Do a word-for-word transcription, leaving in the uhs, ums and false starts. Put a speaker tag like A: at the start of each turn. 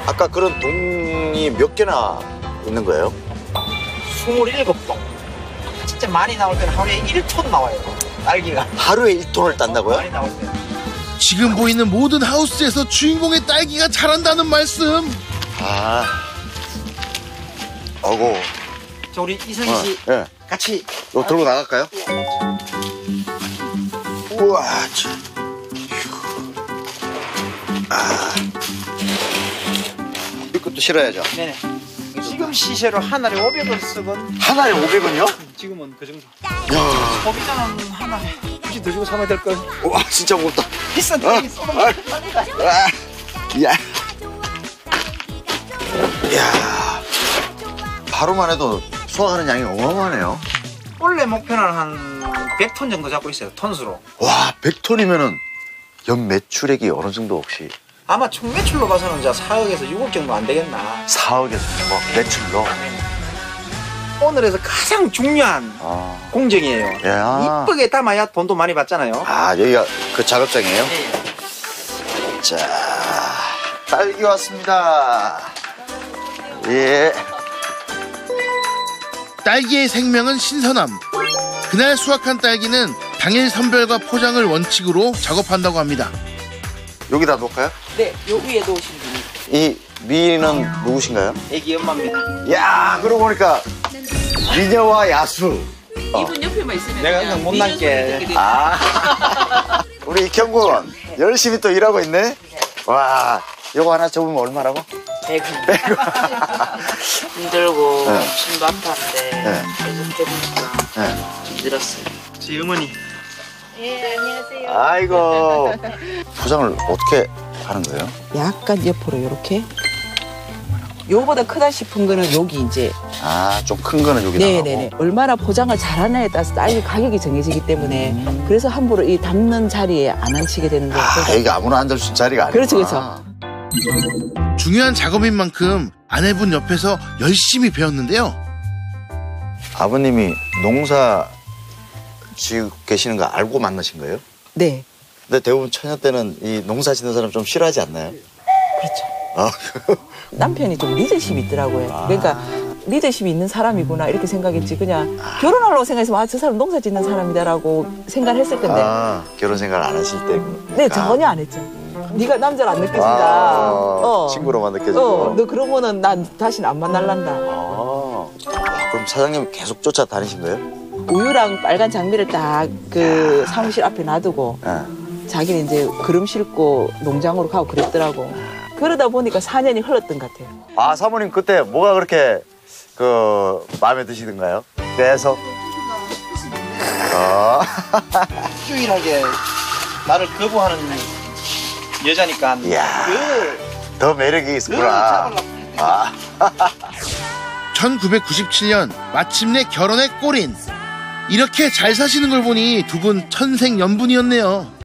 A: 아까 그런 동이 몇 개나 있는 거예요?
B: 스물일곱 동. 진짜 많이 나올 때는 하루에 일 톤 나와요. 딸기가.
A: 하루에 일 톤을 딴다고요?
B: 많이 나올 때.
C: 지금 보이는 모든 하우스에서 주인공의 딸기가 자란다는 말씀.
A: 아, 어고.
B: 저 우리 이성희 씨
A: 어, 예.
B: 같이.
A: 이거 들고 나갈까요? 우와, 참. 아, 이것도 실어야죠.
B: 네네. 지금 시세로 한 알에 오백 원 쓰건.
A: 한 알에 오백 원이요?
B: 지금은 그 정도.
A: 야,
B: 소비자는 한 알에 굳이 더 주고 사면 될 걸.
A: 와, 진짜 무겁다.
B: 비싼 딸기 쏘면
A: 아,
B: 됩니다.
A: 아, 야, 야, 하루만 해도 수확하는 양이 어마어마하네요.
B: 원래 목표는 한 백 톤 정도 잡고 있어요. 톤수로.
A: 와, 백 톤이면은 연 매출액이 어느 정도 혹시?
B: 아마 총 매출로 봐서는 이제 사억에서 육억 정도 안 되겠나.
A: 사억에서 뭐 매출로?
B: 오늘에서 가장 중요한
A: 아,
B: 공정이에요.
A: 야.
B: 이쁘게 담아야 돈도 많이 받잖아요.
A: 아, 여기가 그 작업장이에요?
B: 네.
A: 자, 딸기 왔습니다. 예.
C: 딸기의 생명은 신선함. 그날 수확한 딸기는 당일 선별과 포장을 원칙으로 작업한다고 합니다.
A: 여기다 놓을까요?
B: 네, 요 위에 놓으시면 됩니다.
A: 이 미는 누구신가요?
B: 애기 엄마입니다.
A: 야, 그러고 보니까 미녀와 야수. 어.
D: 이분 옆에만 있으면
B: 내가 그냥 못 남게.
A: 아, 우리 이경군 열심히 또 일하고 있네. 와, 요거 하나 접으면 얼마라고?
D: 백 원. 힘들고
A: 네.
D: 숨도 아팠는데
A: 네.
D: 계속 해보니까
A: 네.
D: 좀 늘었어요.
B: 제 어머니.
D: 예, 안녕하세요.
A: 아이고, 포장을 어떻게 하는 거예요?
E: 약간 옆으로 이렇게. 요거보다 크다 싶은 거는 여기 이제.
A: 아, 좀 큰 거는 여기 나가고.
E: 네네네. 얼마나 포장을 잘하느냐에 따라서 딸기 가격이 정해지기 때문에
A: 음.
E: 그래서 함부로 이 담는 자리에 안 앉히게 되는 거예요.
A: 아,
E: 그러니까
A: 여기 아무나 앉을 수 있는 자리가 아니구나.
E: 그렇죠, 그렇죠.
C: 중요한 작업인 만큼 아내분 옆에서 열심히 배웠는데요.
A: 아버님이 농사 지고 계시는 거 알고 만나신 거예요?
E: 네,
A: 근데 대부분 처녀 때는 이 농사 짓는 사람 좀 싫어하지 않나요?
E: 그렇죠.
A: 아,
E: 남편이 좀 리더십이 있더라고요.
A: 아.
E: 그러니까 리더십이 있는 사람이구나 이렇게 생각했지. 그냥 결혼하려고 생각해서 아, 저 사람 농사 짓는 사람이다라고 생각을 했을 건데
A: 아, 결혼 생활 안 하실 때.
E: 네, 전혀 안 했죠. 네가 남자를 안 느껴진다.
A: 아,
E: 어.
A: 친구로만 느껴지고.
E: 어, 너 그러면은 난 다시는 안 만날란다.
A: 아, 와, 그럼 사장님 계속 쫓아다니신 거예요?
E: 우유랑 빨간 장미를 딱 그 사무실 앞에 놔두고
A: 네.
E: 자기는 이제 그름 싣고 농장으로 가고 그랬더라고. 그러다 보니까 사 년이 흘렀던 것 같아요.
A: 아, 사모님 그때 뭐가 그렇게 그 마음에 드시던가요? 계속. 아,
B: 유일하게 나를 거부하는 여자니까.
A: 이야.
B: 그,
A: 더 매력이
B: 그
A: 있구나.
B: 잡으려고.
A: 아.
C: 천구백구십칠 년 마침내 결혼의 꼬린. 이렇게 잘 사시는 걸 보니 두 분 천생연분이었네요.